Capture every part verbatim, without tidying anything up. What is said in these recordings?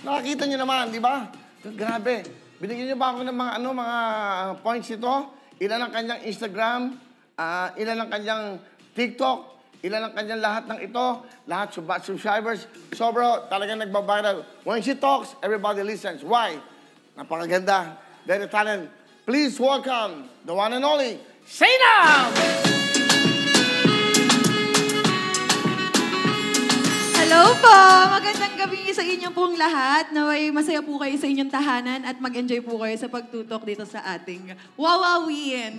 Nakakita niyo naman, di ba? Grabe. Binigyan niyo ba ako ng mga, ano, mga points ito? Ilan ang kanyang Instagram? Uh, ilan ang kanyang TikTok? Ilan ang kanyang lahat ng ito? Lahat subscribers. Sobro, talagang nagbabiral. When she talks, everybody listens. Why? Napakaganda. Very talent. Please welcome the one and only, Zainab! Hello po! Magandang gabi sa inyo pong lahat. Naway masaya po kayo sa inyong tahanan at mag-enjoy po kayo sa pagtutok dito sa ating Wawawin.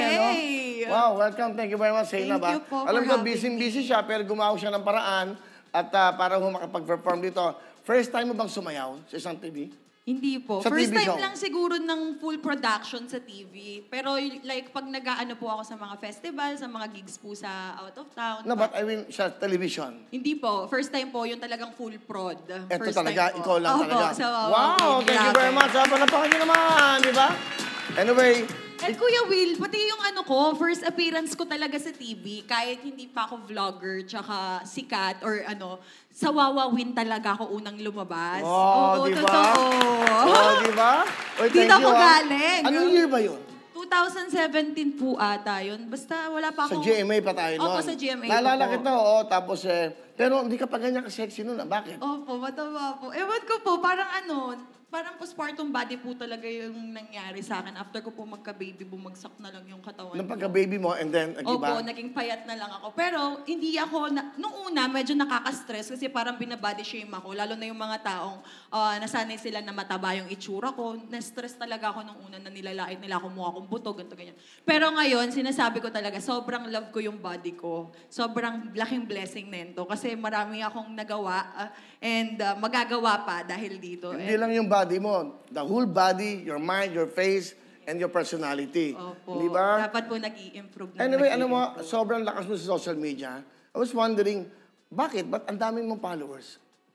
Yay! No? Wow, welcome. Thank you very much, Zainab. Thank you po Alam ko, busy-busy siya, pero gumawa siya ng paraan at uh, para makapag-perform dito. First time mo bang sumayaw sa isang T V? Hindi po. Sa First T V time show lang siguro ng full production sa T V. Pero like pag nag-aano po ako sa mga festival, sa mga gigs po sa out of town. No, but I mean sa television. Hindi po. First time po, yung talagang full prod. Ito First talaga, time ikaw lang Opo, talaga. So, uh, wow, okay, thank you very much. Panapakan niyo naman, di ba? Anyway, at Kuya Will, pati yung ano ko, first appearance ko talaga sa T V, kahit hindi pa ako vlogger, tsaka sikat, or ano, sa Wawawin talaga ako unang lumabas. Oh, Oo, di ba? totoo. Oh, di ba? Oy, thank Dito you, ako ah. galing. Anong year ba yun? twenty seventeen po ata yun. Basta wala pa Sa akong... G M A pa tayo noon. Opo, sa G M A Naalala po. kita, oo. Tapos eh, pero hindi ka pa ganyan ka-sexy noon. Bakit? Opo, mataba po. Ewan ko po, parang ano, parang postpartum body po talaga yung nangyari sa akin. After ko po magka-baby, bumagsak na lang yung katawan Nung ko. pagka-baby mo, and then, nag-iba? Opo, naging payat na lang ako. Pero hindi ako, na, nung una, medyo nakaka-stress kasi parang binabody shame ako. Lalo na yung mga taong uh, nasanay sila na mataba yung itsura ko. Na-stress talaga ako nung una na nilalait nila ako mukha kong buto, ganito, ganyan. Pero ngayon, sinasabi ko talaga, sobrang love ko yung body ko. Sobrang laking blessing nito. Kasi marami akong nagawa uh, and uh, magagawa pa dahil dito. Hindi and, lang yung body mo. The whole body, your mind, your face, and your personality. Opo. Di ba? Dapat po nag-i-improve na. Anyway, ano mo, nag-i-improve. sobrang lakas mo sa social media. I was wondering, bakit? Ba't ang dami mong followers?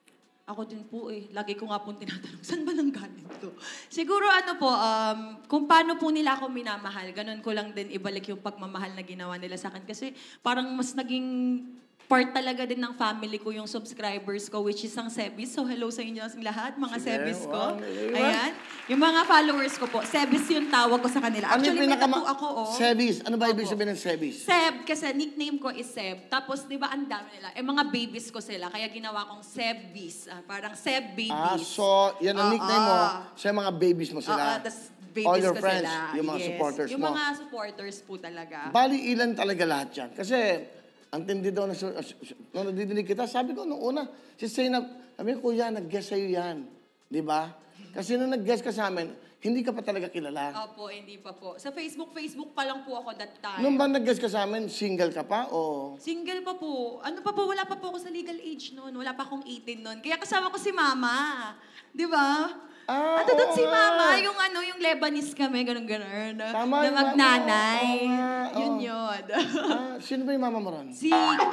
Ako din po eh. Lagi ko nga pong tinatanong, saan ba nanggaling to? Siguro ano po, um, kung paano po nila ako minamahal, ganun ko lang din ibalik yung pagmamahal na ginawa nila sa akin. Kasi parang mas naging part talaga din ng family ko yung subscribers ko, which is ang Sebis. So hello sa inyo lahat, mga Sige, Sebis ko. wow, Ayan. Yung mga followers ko po, Sebis yung tawag ko sa kanila. Ano yung Actually, may pinakama- tattoo ako, oh. Sebis. Ano ba ibig Opo. sabihin ng Sebis? Seb, kasi nickname ko is Seb. Tapos, di ba, ang dami nila. Eh, mga babies ko sila. Kaya ginawa kong Sebis. Ah, parang Seb Babies. Ah, so, yan ang Oo. nickname mo. Sa mga babies mo Oo, sila. tas babies All your ko friends, sila. yung mga Yes. supporters yung mo. mga supporters po talaga. Bali, ilan talaga lahat yan? Kasi, ang tindi daw na, nung nadidinig kita, sabi ko nung una, si Zainab, sabi ko, kuya, nag-guess sa'yo yan. Di ba? Kasi nung nag-guess ka sa amin, hindi ka pa talaga kilala. Opo, hindi pa po. Sa Facebook, Facebook pa lang po ako that time. Nung ba nag-guess ka sa amin, single ka pa o... Single pa po. Ano pa po, wala pa po ako sa legal age noon. Wala pa akong eighteen noon. Kaya kasama ko si Mama. Di ba? Ah, Ano doon oo si nga. Mama, yung ano, yung Lebanese kami, ganun-ganun. Na, Tama na yung magnanay. mama. Oo nga, oo. Yun yun. Ah, sino ba yung mama mo ron? Si...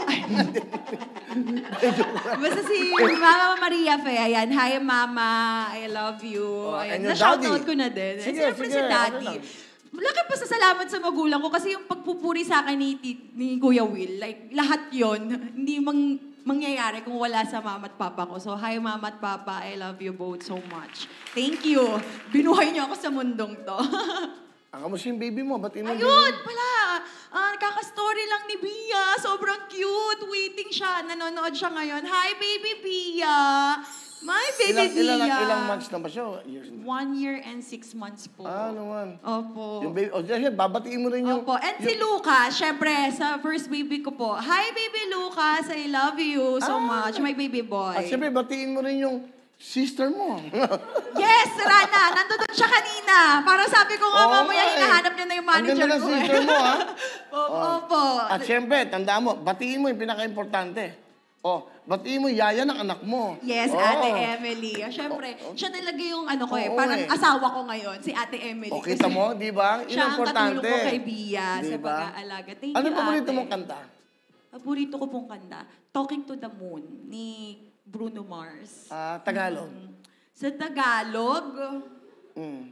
Basta si Mama Maria Fe, ayan. Hi, Mama. I love you. Oh, Ayan. and your Na-shoutout daddy. ko na din. Sige, Siyempre sige, si okay Daddy. lang. Laki pa sa salamat sa magulang ko kasi yung pagpupuri sa akin ni, ni Kuya Will, like, lahat yon hindi mang, mangyayari kung wala sa mama at papa ko. So, hi mama at papa, I love you both so much. Thank you. Binuhay niyo ako sa mundong to. Ang kamusta yung baby mo? Ba't ino Ayun, pala. Ah, kaka-story lang ni Bia. Sobrang cute. Waiting siya. Nanonood siya ngayon. Hi, baby Bia. My baby Ilang, Bia. ilang, ilang months na ba siya? Years na. One year and six months po. Ah, naman. Opo. Yung baby, oh, dahil babatiin mo rin yung... Opo. And si Lucas, syempre, sa first baby ko po. Hi, baby Lucas. I love you so Ah. much. My baby boy. At syempre, batiin mo rin yung sister mo. Yes, Rana. Nandun siya kanina. Para sabi ko nga, Oo mamaya nga eh. hinahanap niya na yung manager Ang ganda ng ko. eh. sister mo, ha? Opo, Oh. opo. At syempre, tandaan mo, batiin mo yung pinaka-importante. Oh, batiin mo yaya ng anak mo. Yes, oh. Ate Emily. Siyempre, siya talaga yung ano ko eh, Oo, parang eh. asawa ko ngayon, si Ate Emily. O, kita Kasi mo, di ba? Yun siya ang ang importante. katulong ko kay Bia sa Di ba? pag-aalaga. Thank Ano you, paborito Ate. mong kanta? Paborito ko pong kanta, Talking to the Moon, ni Bruno Mars. Ah, Tagalog. Mm. Sa Tagalog, Mm.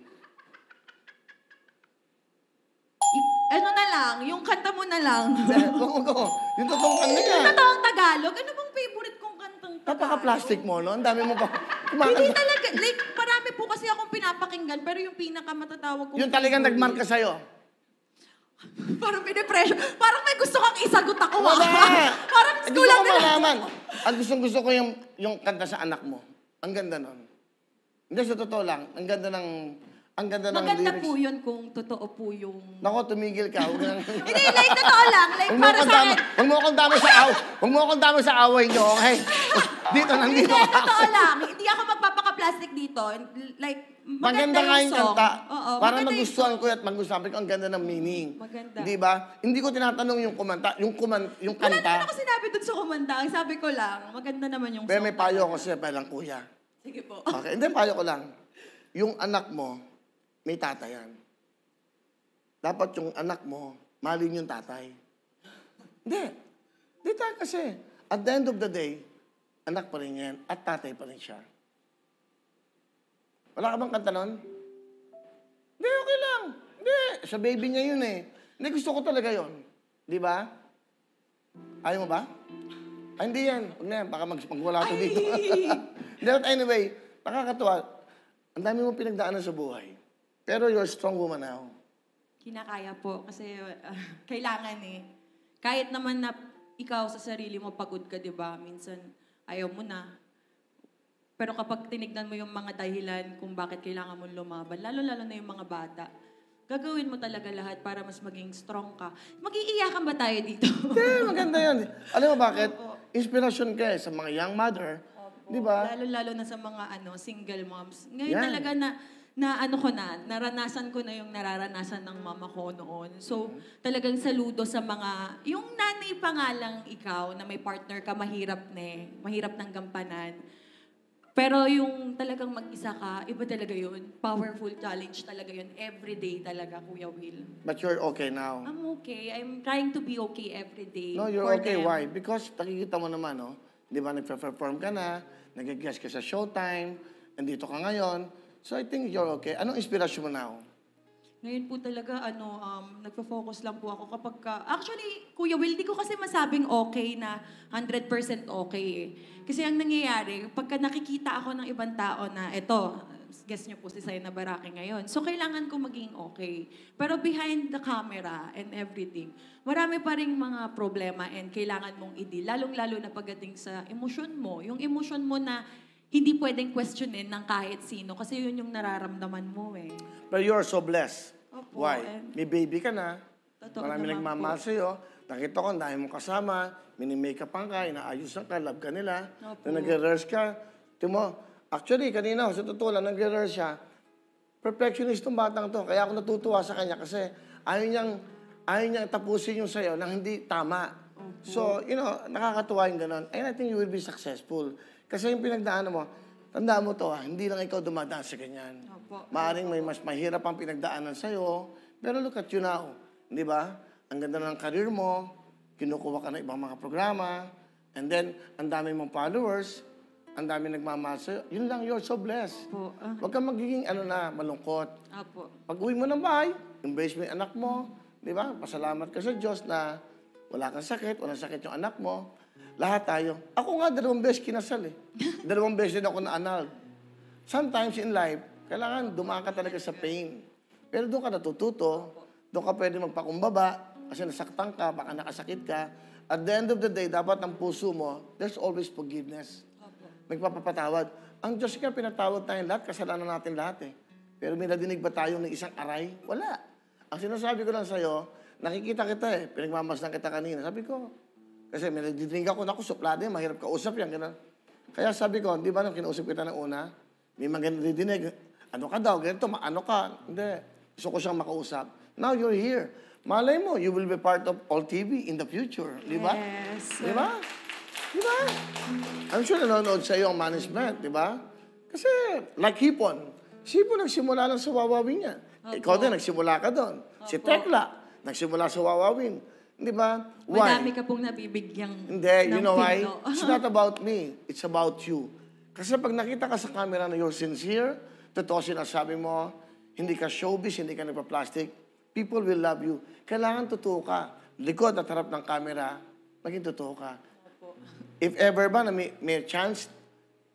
i- ano na lang, yung kanta mo na lang. Oo, oo. Yung totoong kanta niya. Yung totoong Tagalog, ano bang favorite kong kantang Tagalog? Napaka-plastic mo, no? Ang dami mo pa. Hindi talaga, like, marami po kasi akong pinapakinggan, pero yung pinakamatatawag kong... Yung talagang favorite- nagmarka sa'yo. Parang pinipressure. Parang may gusto kang isagot ako. Wala! ah. Parang Gusto kulang ko na lang. malaman. Ang gustong gusto ko yung, yung kanta sa anak mo. Ang ganda nun. Hindi, sa totoo lang. Ang ganda ng... Ang ganda ng Maganda lyrics. po yun kung totoo po yung... Nako, tumigil ka. Huwag nang... Hindi, like, totoo lang. Like, Huwag mo para akong sa dama, akin. huwag mo akong dama sa aw. Huwag mo akong dama sa away nyo, okay? Dito, Hindi, nandito ka. totoo lang. Hindi ako magpapaka-plastic dito. Like, maganda, Maganda nga yung song. kanta. Oo, Para maganda yung magustuhan song. ko at magustuhan ko ang ganda ng meaning. Maganda. Di ba? Hindi ko tinatanong yung kumanta, yung kuman, yung Wala naman kanta. ako sinabi dun sa kumanta. Ang sabi ko lang, maganda naman yung Pero song. may payo ako sa'yo, parang kuya. Sige po. Okay, hindi, payo ko lang. Yung anak mo, may tatay yan. Dapat yung anak mo, malin yung tatay. Hindi. Hindi tayo kasi. At the end of the day, anak pa rin yan at tatay pa rin siya. Wala ka bang kanta nun? Hindi, okay lang. Hindi, sa baby niya yun eh. Hindi, gusto ko talaga yun. Di ba? Ayaw mo ba? Ay, hindi yan. Huwag na yan. Baka mag magwala to dito. Hindi, but anyway, nakakatuwa. Ang dami mo pinagdaanan sa buhay. Pero you're a strong woman now. Kinakaya po kasi uh, kailangan eh. Kahit naman na ikaw sa sarili mo pagod ka, di ba? Minsan ayaw mo na. Pero kapag tinignan mo yung mga dahilan kung bakit kailangan mo lumaban, lalo-lalo na yung mga bata, gagawin mo talaga lahat para mas maging strong ka. Mag-iiyakan ba tayo dito? Hindi, maganda yan. Alam mo bakit? Inspirasyon ka eh sa mga young mother. Di ba? Lalo-lalo na sa mga ano single moms. Ngayon Yan. talaga na na ano ko na, naranasan ko na yung nararanasan ng mama ko noon. So, talagang saludo sa mga, yung nanay pa nga lang ikaw, na may partner ka, mahirap na eh. Mahirap ng gampanan. Pero yung talagang mag-isa ka, iba talaga yun. Powerful challenge talaga yun. Everyday talaga, Kuya Will. But you're okay now. I'm okay. I'm trying to be okay every day. No, you're for okay. them. Why? Because nakikita mo naman, no? Di ba, nagpe-perform ka na, nag-guest ka sa Showtime, nandito ka ngayon. So I think you're okay. Anong inspirasyon mo now? Ngayon po talaga, ano, um, nagpo-focus lang po ako kapag ka... Actually, Kuya Will, di ko kasi masabing okay na one hundred percent okay eh. Kasi ang nangyayari, pagka nakikita ako ng ibang tao na, eto, guess niyo po si Sayna Barake ngayon. So, kailangan ko maging okay. Pero behind the camera and everything, marami pa rin mga problema and kailangan mong i-deal. Lalong-lalo na pagdating sa emosyon mo. Yung emosyon mo na hindi pwedeng questionin ng kahit sino kasi yun yung nararamdaman mo eh. But you're so blessed. Opo, Why? and- May baby ka na. Totoo Marami naman nagmamahal po. sa'yo. Nakita ko, ang dami mong kasama. Mini-makeup ka, inaayusan ka, love ka nila. Opo. Nung nag-rehearse ka, timo, actually, kanina, sa totoo lang, nag-rehearse siya. Perfectionist tong batang to. Kaya ako natutuwa sa kanya kasi ayaw niyang, ayaw niyang tapusin yung sayo nang hindi tama. So, you know, nakakatuwa yung ganun. And I think you will be successful. Kasi yung pinagdaanan mo, tandaan mo to ha, hindi lang ikaw dumadaan sa ganyan. Opo. Maaring may mas mahirap ang pinagdaanan sa'yo, pero look at you now. Di ba? Ang ganda ng career mo, kinukuha ka ng ibang mga programa, and then, ang dami mong followers, ang dami nagmamahal sa'yo. Yun lang, you're so blessed. Po, ah. Huwag kang magiging ano na, malungkot. Apo. Pag uwi mo ng bahay, embrace mo yung anak mo, di ba? Pasalamat ka sa Diyos na wala kang sakit, walang sakit yung anak mo. Lahat tayo. Ako nga, dalawang beses kinasal eh. Dalawang beses din ako na-annulled. Sometimes in life, kailangan dumaan ka talaga sa pain. Pero doon ka natututo, doon ka pwede magpakumbaba, kasi nasaktan ka, baka nakasakit ka. At the end of the day, dapat ang puso mo, there's always forgiveness. Magpapapatawad. Ang Diyos nga, pinatawad tayong lahat, kasalanan natin lahat eh. Pero may nadinig ba tayo ng isang aray? Wala. Ang sinasabi ko lang sa'yo, nakikita kita eh, pinagmamasdan kita kanina. Sabi ko, kasi may nadidinig ako, naku, suplado yan, mahirap kausap yan, gano'n. Kaya sabi ko, di ba nung kinausap kita ng una, may mga nadidinig, ano ka daw, ganito, ano ka? Hindi. Gusto ko siyang makausap. Now you're here. Malay mo, you will be part of All T V in the future. Di ba? Yes. Di ba? Di ba? I'm sure nanonood sa iyo ang management, di ba? Kasi, like Hipon, si Hipon nagsimula lang sa Wawawin niya. Ikaw din, nagsimula ka doon. Si Tekla, nagsimula sa Wawawin. Di ba? Why? Madami ka pong nabibigyang Hindi, you ng know why? pino. It's not about me. It's about you. Kasi pag nakita ka sa camera na you're sincere, totoo sinasabi mo, hindi ka showbiz, hindi ka nagpa-plastic, people will love you. Kailangan totoo ka. Likod at harap ng camera, maging totoo ka. If ever ba na may, may chance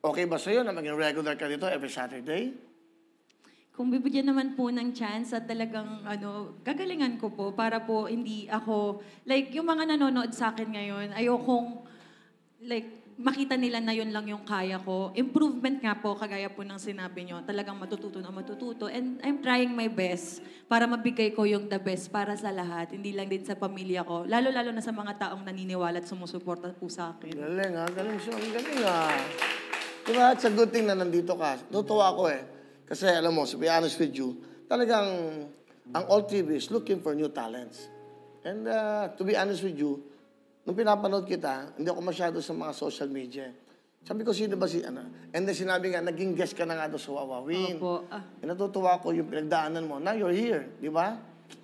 Okay ba sa'yo na maging regular ka dito every Saturday? Kung bibigyan naman po ng chance at talagang ano, gagalingan ko po para po hindi ako, like yung mga nanonood sa akin ngayon, ayokong like makita nila na yun lang yung kaya ko. Improvement nga po, kagaya po ng sinabi nyo, talagang matututo na matututo. And I'm trying my best para mabigay ko yung the best para sa lahat, hindi lang din sa pamilya ko. Lalo-lalo na sa mga taong naniniwala at sumusuporta po sa akin. Galing ha, galing siya, ang galing ha. Diba, it's a good thing na nandito ka. Tutuwa ako eh. Kasi alam mo, to be honest with you, talagang ang All T V is looking for new talents. And uh, to be honest with you, nung pinapanood kita, hindi ako masyado sa mga social media. Sabi ko, sino ba si, ano? And then sinabi nga, naging guest ka na nga doon sa Wawawin. Opo. Ah. E natutuwa ko yung pinagdaanan mo. Now you're here, di ba?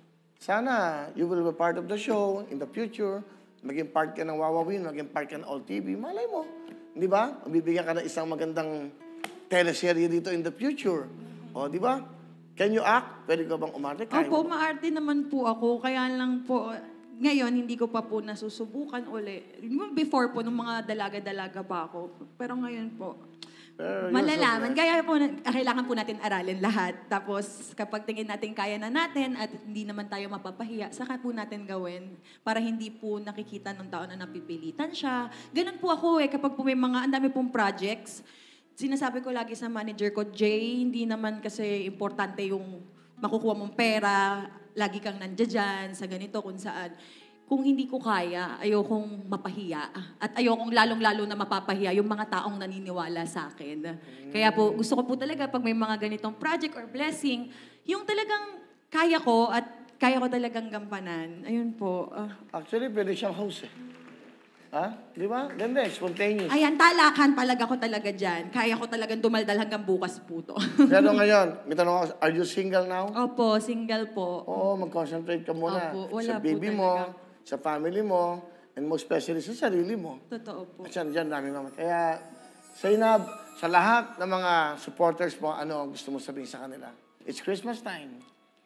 Sana you will be part of the show in the future. Maging part ka ng Wawawin, maging part ka ng All T V. Malay mo, di ba? Mabibigyan ka ng isang magandang teleserye dito in the future. O, di ba? Can you act? Pwede ka bang umarte? Kaya Opo, mo ba? maarte naman po ako. Kaya lang po, ngayon, hindi ko pa po nasusubukan uli. Before po, nung mga dalaga-dalaga pa ako. Pero ngayon po, Pero you're so malalaman. blessed. Kaya po, na- kailangan po natin aralin lahat. Tapos, kapag tingin natin kaya na natin at hindi naman tayo mapapahiya, saka po natin gawin para hindi po nakikita ng tao na napipilitan siya. Ganun po ako eh. Kapag po may mga, ang dami pong projects, sinasabi ko lagi sa manager ko, Jay, hindi naman kasi importante yung makukuha mong pera, lagi kang nandiyan sa ganito, kung saan. Kung hindi ko kaya, ayokong mapahiya. At ayokong lalong-lalo na mapapahiya yung mga taong naniniwala sa akin. Kaya po, gusto ko po talaga pag may mga ganitong project or blessing, yung talagang kaya ko at kaya ko talagang gampanan. Ayun po. ah. Actually, pwede siyang host eh. Ha? Di ba? Ganda eh, spontaneous. Ayan, talakan talaga ko talaga dyan. Kaya ko talagang dumaldal hanggang bukas po to. Pero ngayon, may tanong ako, are you single now? Opo, single po. Oo, mag-concentrate ka muna Opo, sa wala po baby mo, talaga. sa family mo, and most especially sa sarili mo. Totoo po. At yan, dyan, dami naman. Kaya, Zainab, sa lahat ng mga supporters mo, ano ang gusto mo sabihin sa kanila? It's Christmas time.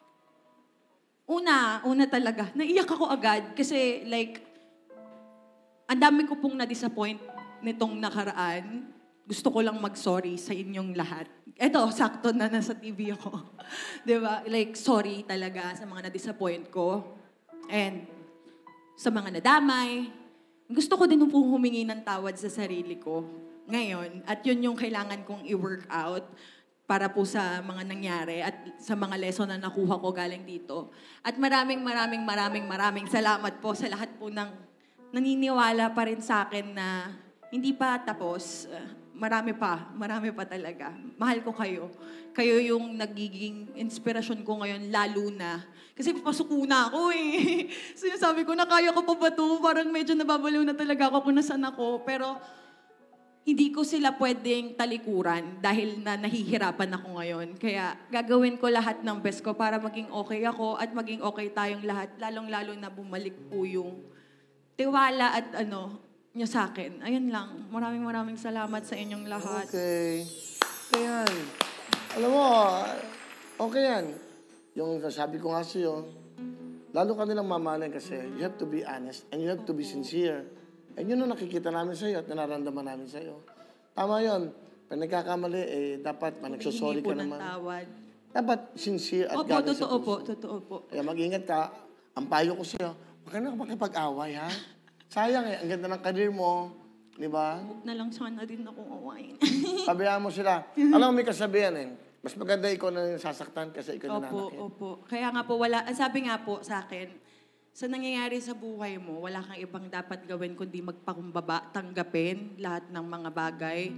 Una, una talaga, naiyak ako agad kasi like, ang dami ko pong na-disappoint nitong nakaraan. Gusto ko lang mag-sorry sa inyong lahat. Eto, sakto na nasa T V ako. Di ba? Like, sorry talaga sa mga na-disappoint ko. And sa mga nadamay. Gusto ko din pong humingi ng tawad sa sarili ko ngayon. At yun yung kailangan kong i-work out para po sa mga nangyari at sa mga lesson na nakuha ko galing dito. At maraming, maraming, maraming, maraming salamat po sa lahat po ng naniniwala pa rin sa akin na hindi pa tapos. Uh, marami pa, marami pa talaga. Mahal ko kayo. Kayo yung nagiging inspirasyon ko ngayon, lalo na. Kasi papasuko na ako eh. Sinasabi ko na kaya ko pa ba ito? Parang medyo nababaliw na talaga ako kung nasan ako. Pero hindi ko sila pwedeng talikuran dahil na nahihirapan ako ngayon. Kaya gagawin ko lahat ng best ko para maging okay ako at maging okay tayong lahat. Lalong-lalo na bumalik po yung tiwala at ano, niya sa akin. Ayun lang. Maraming maraming salamat sa inyong lahat. Okay. Okay yan. Alam mo, okay yan. Yung sabi ko nga sa'yo, lalo ka nilang mamahalin kasi you have to be honest and you have to be sincere. And yun ang nakikita namin sa'yo at nararamdaman namin sa'yo. Tama yun. Pag nagkakamali, eh, dapat man, nagsosorry ka Hihingi po ng naman. tawad. Dapat sincere at Opo, galing sa totoo po, puso. totoo po. Kaya mag-ingat ka. Ang payo ko sa'yo, huwag ka na makipag-away, ha? Sayang eh, ang ganda ng karir mo. Di ba? Huwag na lang sana din ako awayin. Pabayaan mo sila. Alam mo, may kasabihan eh. Mas maganda ikaw na yung sasaktan kasi ikaw na Opo, nanakit. opo. Kaya nga po, wala, ang sabi nga po sa akin, sa nangyayari sa buhay mo, wala kang ibang dapat gawin kundi magpakumbaba, tanggapin lahat ng mga bagay,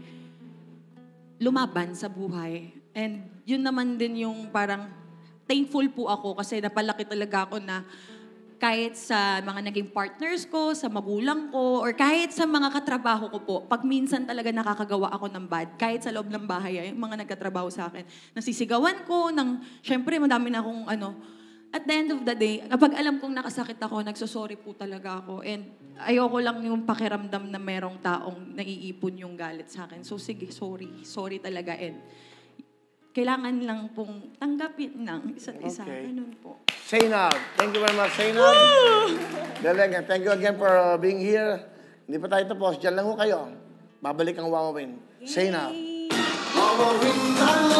lumaban sa buhay. And yun naman din yung parang thankful po ako kasi napalaki talaga ako na kahit sa mga naging partners ko, sa magulang ko, or kahit sa mga katrabaho ko po, pag minsan talaga nakakagawa ako ng bad, kahit sa loob ng bahay, ay, yung mga nagkatrabaho sa akin, nasisigawan ko, ng, syempre, madami na akong ano, at the end of the day, kapag alam kong nakasakit ako, nagsosorry po talaga ako. And ayoko lang yung pakiramdam na merong taong naiipon yung galit sa akin. So sige, sorry. Sorry talaga. And kailangan lang pong tanggapin ng isa't isa. Okay. Ganun po. Zainab, thank you very much, Zainab. Galing, thank you again for uh, being here. Hindi pa tayo tapos. Diyan lang ho kayo. Babalik ang Wawawin. Say now. Yay! Our winter